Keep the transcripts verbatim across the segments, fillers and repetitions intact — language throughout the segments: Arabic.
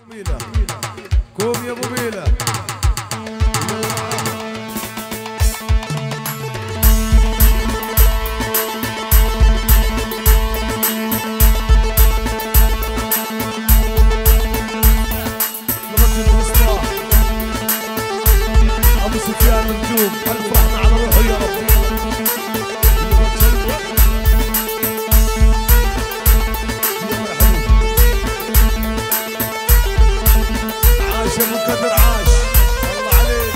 قوم يا ابو ميلا. ابو سفيان النجوم الف رحمه على روحه يا رب. عاش ابو كدر عاش الله عليك.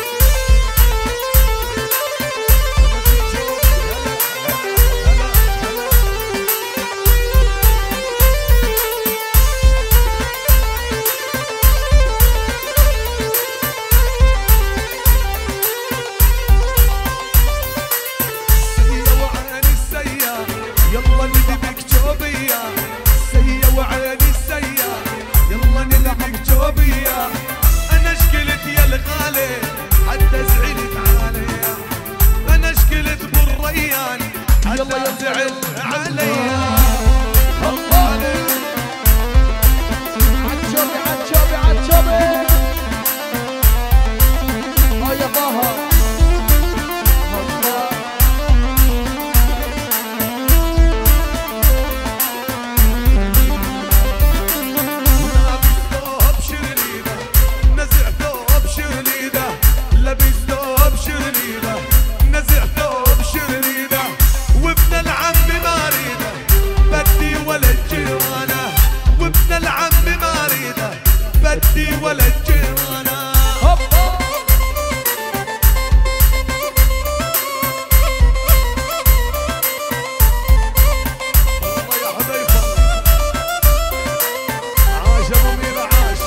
أنا شكلت يا الغالي حتى زعلت عليا. أنا شكلت بالريان حتى زعل عليا. الله عالشوبي عالشوبي عالشوبي اه يا طه. بدي ولا الجيرانة الله يا حذيفة. عاش ابو ميلا عاش.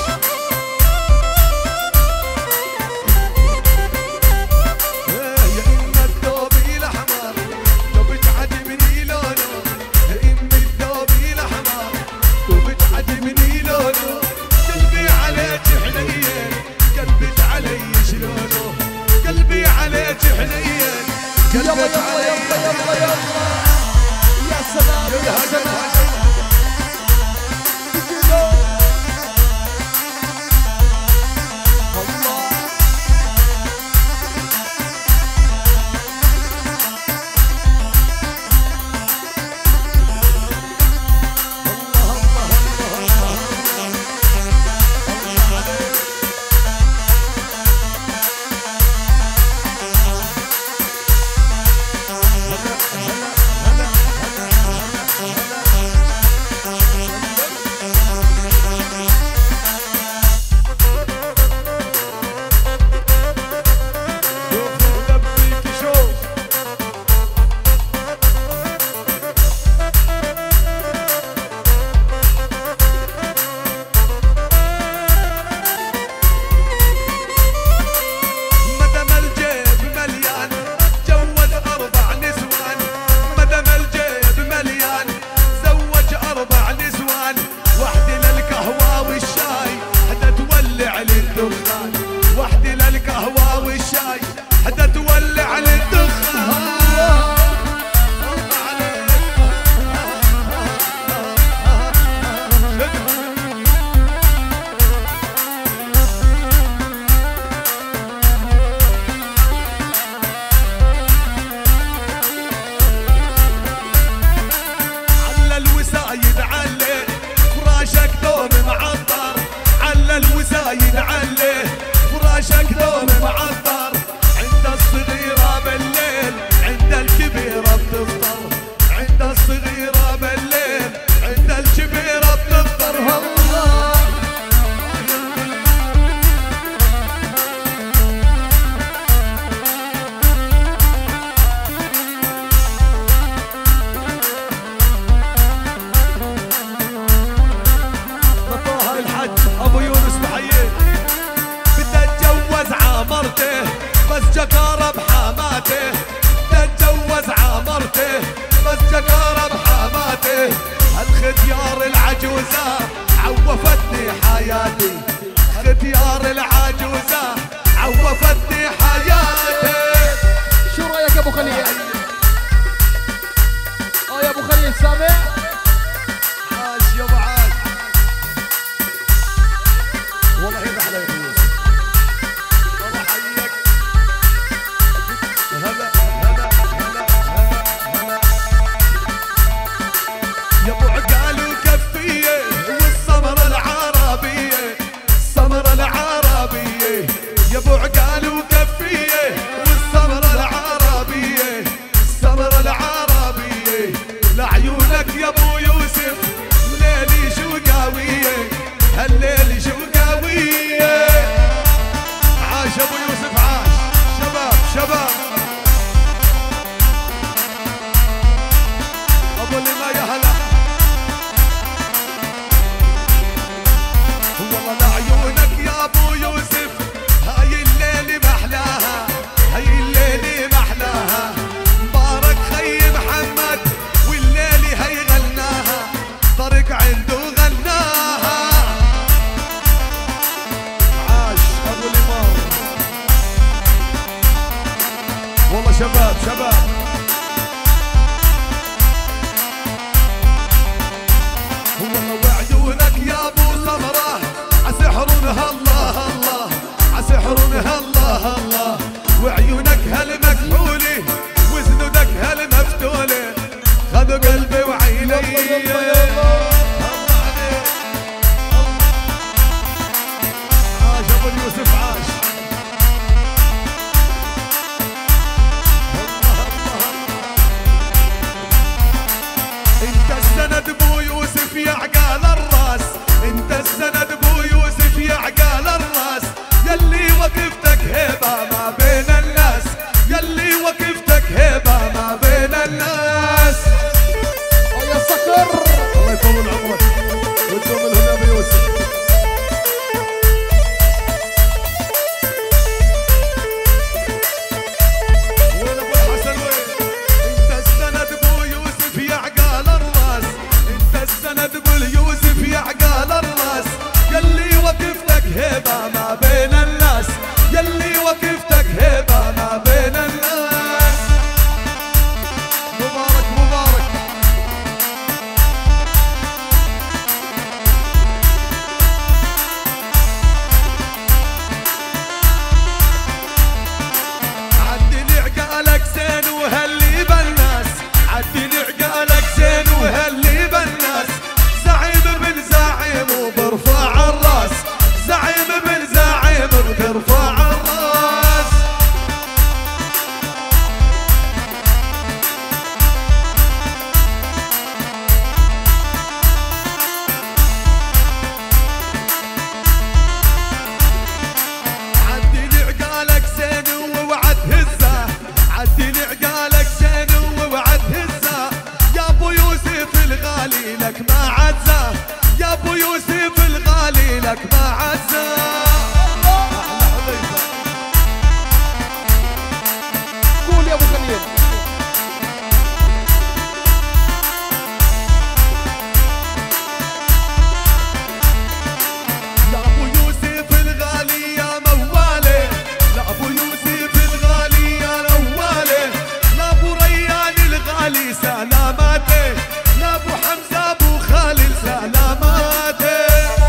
يا إن الثوب الأحمر لو بتعجبني لونه. يا إن الثوب الأحمر لو بتعجبني لونه. قلبي عليك حنين قلبك علي شلونه. قلبي عليك حنين قلبك علي. يلا يلا يلا يا سلام يا سلام. وحدي للقهوة والشاي حتى تولع للدخان. على الوسايد عليه فراشك دوم معطر. على الوسايد عليه فراشك دوم معطر. عند الصغيرة بالليل عند الكبيرة بتفطر. عند الصغيرة بالليل عند الكبيرة بتفطر. الله طه الحج ابو يونس بحييه. بدي اتجوز عمرته بس جكاره بحماته. بدي اتجوز عمرته بس جكاره بحماته. الختيار العجوزه عوفتني حياتي. ختيار العجوزه عوفتني حياتي. شو رايك يا ابو خليل؟ اه يا ابو خليل سامع؟ عاش يا ابو عاش. يوسف عاش. انت السند ابو يوسف يا عقال الراس، انت السند ابو يوسف يا عقال الراس، يلي وقفتك هيبه ما بين الناس، يلي وقفتك هيبه ما بين الناس. يا صقر الله يطول عمرك وتدوم الهنا ابو يوسف. وين ابو الحسن وين؟ انت السند ابو يوسف يا عقال الراس، انت السند ابو يوسف يا عقال الراس، يلي وقفتك هيبه ما بين الناس، يلي وقفتك هيبه ما بين الناس. مبارك مبارك. عدل عقالك زين وهلي بالناس، عدل عقالك زين وهلي بالناس، زعيم بن زعيم وبرفع الراس، زعيم بن زعيم وبرفع الراس. عدل عقالك زين ووعد هزه، عدل عقالك زين ووعد هزه، يا ابو يوسف الغالي لك ما عزه، يا ابو يوسف الغالي لك ما عزه. قول يا ابو خليل. لا ابو يوسف الغالي يا موالي، لا ابو يوسف الغالي يا موالي، لا ابو ريان الغالي سلاماته، لا ابو حمزه ابو خالد سلاماته.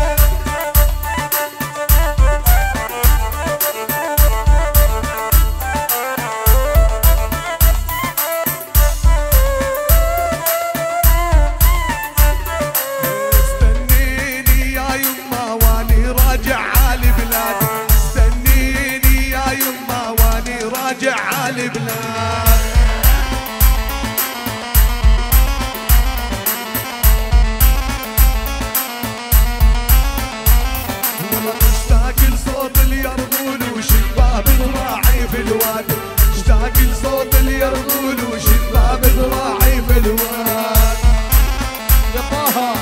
استنيني يا يما واني راجع عالي بلاد، استنيني يا يما واني راجع عالي بلاد. والله اشتاق لصوت اليرغول وشباب ذراعي في الواد، اشتاق لصوت اليرغول وشباب ذراعي في الواد. يا طه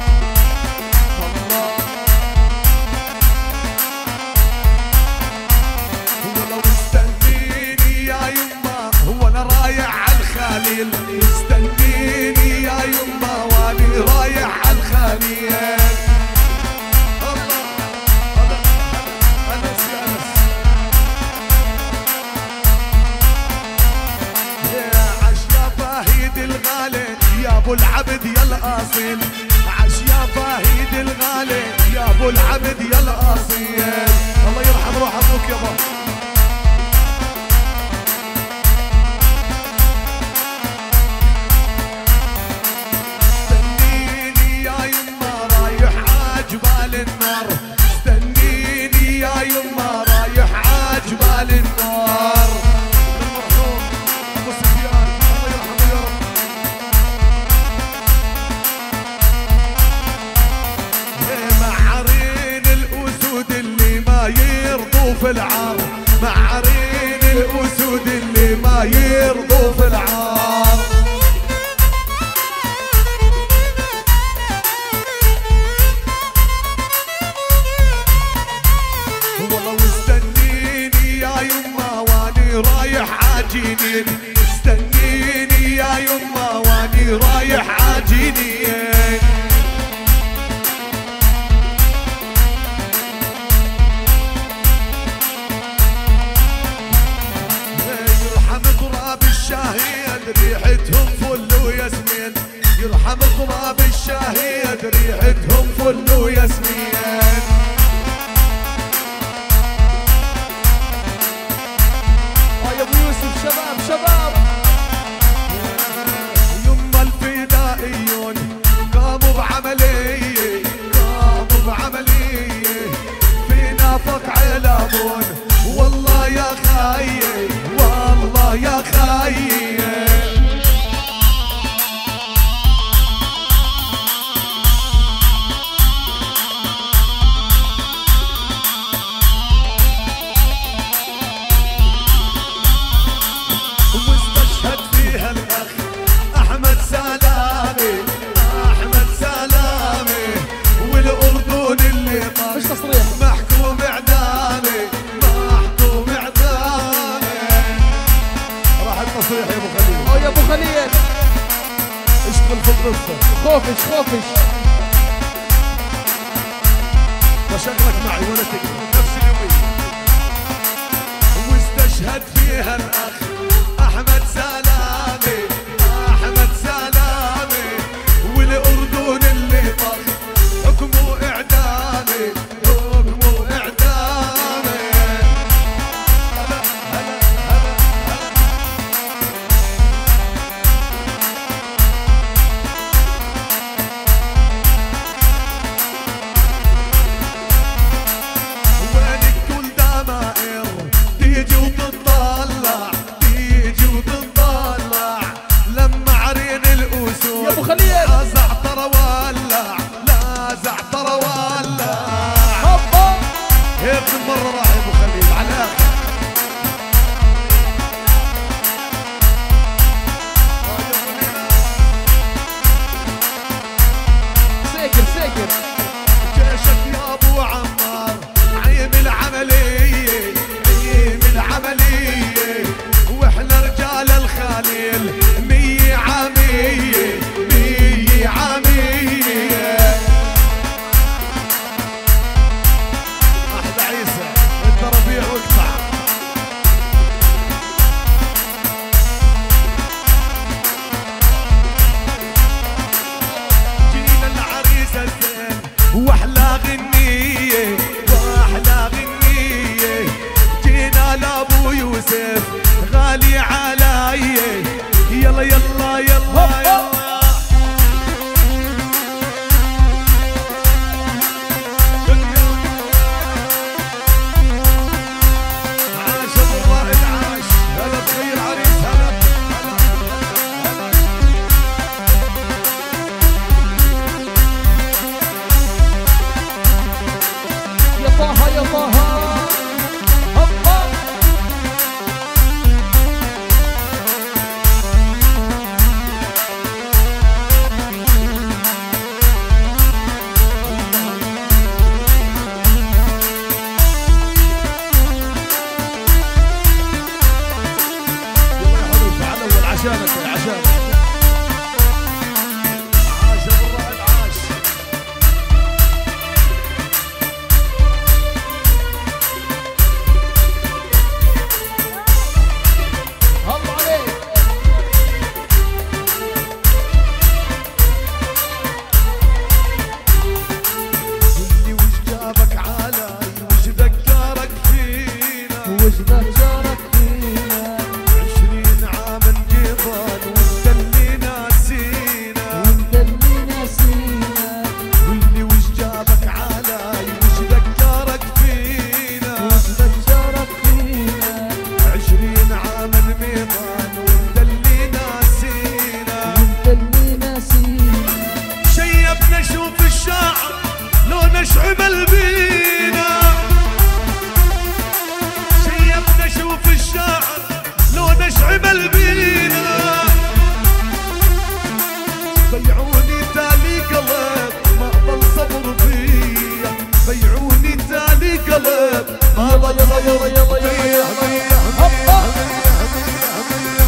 ولو استنيني يا يما هو انا رايح على الخليل، استنيني يا يما واني رايح على الخليل. الله هذا انس يا انس. يا عش يا فهيد الغالي يا ابو العبد يا الاصيل، عش يا فهيد الغالي يا ابو العبد يا الاصيل. الله يرحم روح ابوك يابا. استنيني يا يما رايح عجبال النار، استنيني يا يما رايح عجبال النار. المرحوم ابو سفيان الله يرحمه يا رب. معرين الاسود اللي ما يرضوا في العار، معرين الاسود اللي ما يرضوا في العار. والله واستنيني يا يما واني رايح عاجينين، استنيني يا يما واني رايح عاجينين. يرحم تراب الشهيد ريحتهم فل وياسمين، يرحم تراب الشهيد ريحتهم فل وياسمين. يا ابو يوسف شباب شباب. يما الفدائيون قاموا بعملية، قاموا بعملية في نافق عيلة يلعبون والله يا خيي والله يا خيي واستشهد فيها الاخ احمد سلامي احمد سلامي والاردن اللي طاش مش تصريح محكوم اعدامي محكوم اعدامي راح التصريح يا ابو خليل. او يا ابو خليل اشتغل في القصه. خوفش خوفش وشغلك معي ولا تقدر نفس اليومين. واستشهد فيها الاخ احمد سلامي احمد سلامي والاردن اللي طاح حكمه اعدامي حكمه اعدامي. هلا هلا هلا وينك كل دمائر تيجي وتطلع تيجي وتطلع لما عرين الاسود يا ابو خليل. لا زعتر ولع لا زعتر ولع. هوبا هيك المره راح يا ابو خليل على الاخر. ساكر ساكر. جيشك يا ابو عمار عيم العمليه عيم العمليه واحنا رجال الخليل مية عاميه مية عاميه. احلى عيسى انت ربيع واقطع. جينا العريس الزين واحلى غنيه واحلى غنيه جينا لابو يوسف غالي علي يلا يلا يلا يلا. عاش ابو رائد عاش هلا بخير عريس هلا يا طه يا طه. هوبا يلا يا حبيبي على اول عشانك عشانك. عاش ابو رائد عاش. الله عليك. اللي وش جابك علي وش ذكرك فينا وش ذكرك فينا عشرين عام انقضان وانت اللي ناسينا. وانت اللي ناسينا. واللي وش جابك علي وش ذكرك فينا وش ذكرك فينا عشرين عام انقضان وانت اللي ناسينا. وانت اللي ناسينا. شيبنا شوف الشاعر لو نشعب البينا. شيبنا شوف الشاعر لو نشعب البينا. بيعوني تالي قلب ما ضل صبر فيا. بيعوني تالي قلب ما ضل صبر فيا.